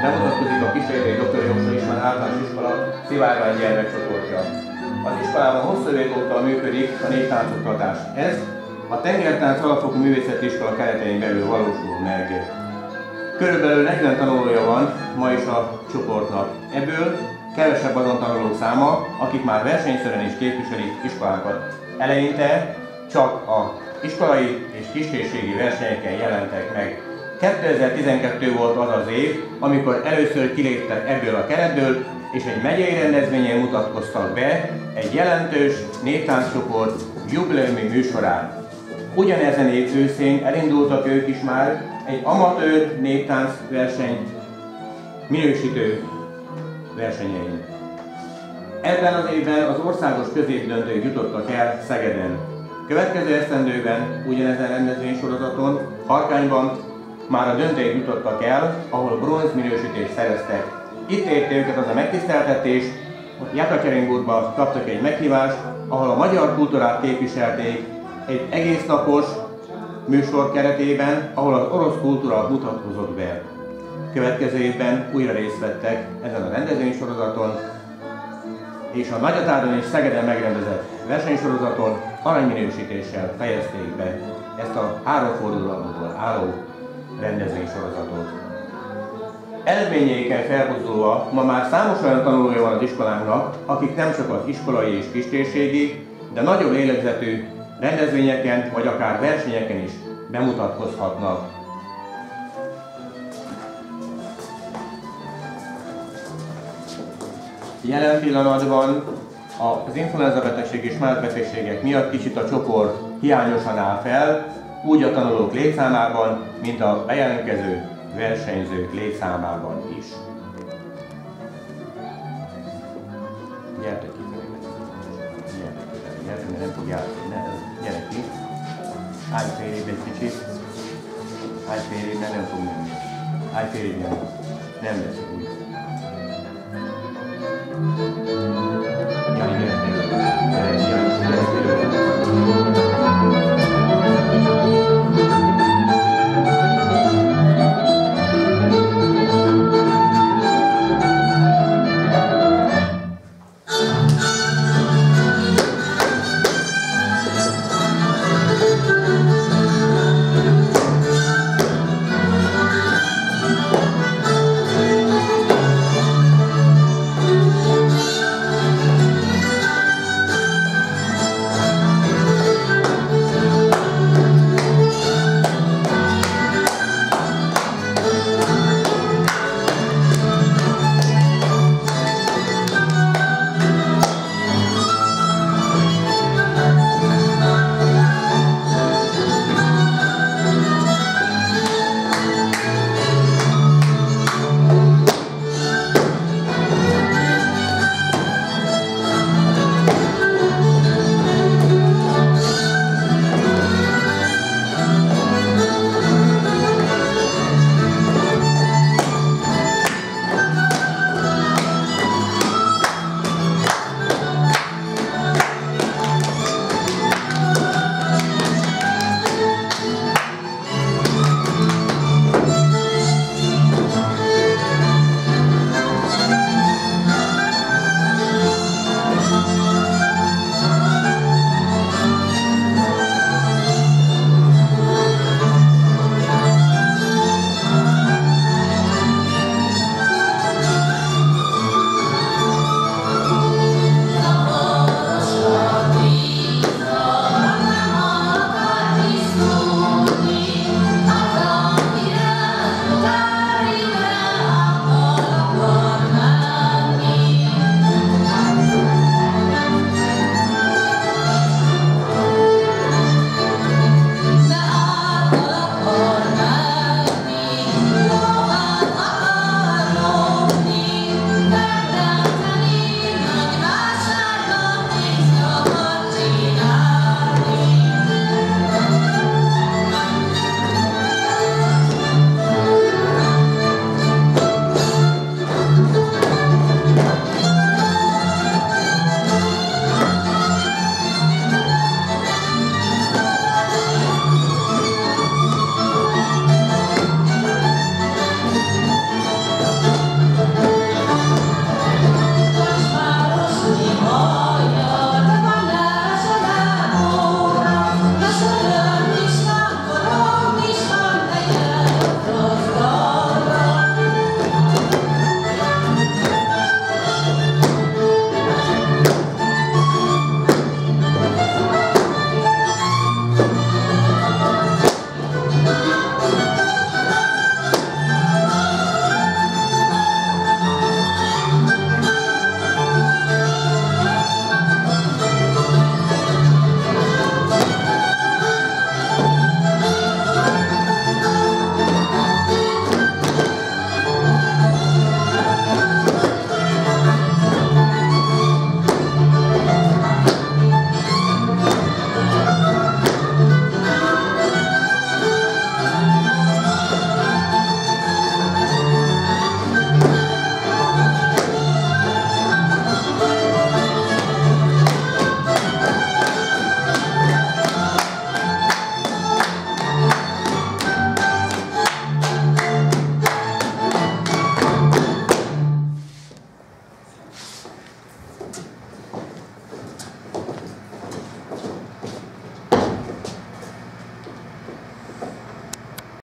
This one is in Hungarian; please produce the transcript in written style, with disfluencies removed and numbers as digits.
bemutatkozik a Kisfehérvári Dr. József István Általános Iskola szivárvány gyermekcsoportja. Az iskolában hosszú évek óta működik a néptáncoktatás. Ez a Tengertánc Alapfokú Művészeti Iskola keretein belül valósul meg. Körülbelül 40 tanulója van ma is a csoportnak. Ebből kevesebb azon tanulók száma, akik már versenyszerűen is képviselik iskolánkat. Eleinte csak a iskolai és kistérségi versenyeken jelentek meg. 2012 volt az az év, amikor először kiléptek ebből a keretből, és egy megyei rendezvényen mutatkoztak be egy jelentős néptánccsoport jubileumi műsorán. Ugyanezen év őszén elindultak ők is már egy amatőr néptánc verseny minősítő versenyein. Ebben az évben az országos középdöntők jutottak el Szegeden. Következő esztendőben ugyanezen rendezvénysorozaton, Harkányban már a döntők jutottak el, ahol bronz minősítést szereztek. Itt érte őket az a megtiszteltetés, hogy Jekaterinburgba kaptak egy meghívást, ahol a magyar kultúrát képviselték egy egész napos műsor keretében, ahol az orosz kultúra mutatkozott be. Következő évben újra részt vettek ezen a rendezvénysorozaton, és a Nagyatádon és Szegeden megrendezett versenysorozaton aranyminősítéssel fejezték be ezt a 3 fordulatból álló rendezvénysorozatot. Eredményeiken felbuzdulva ma már számos olyan tanulója van az iskolánknak, akik nem csak az iskolai és kistérségi, de nagyobb lélegzetű rendezvényeken vagy akár versenyeken is bemutatkozhatnak. Jelen pillanatban az influenza betegség és más betegségek miatt kicsit a csoport hiányosan áll fel, úgy a tanulók létszámában, mint a bejelentkező versenyzők létszámában is. Gyertek ki, gyertek, mert nem tudjál, gyerek ki. Állj félébb egy kicsit. Állj félébb, mert nem fog menni. Állj félébb, nem lesz úgy.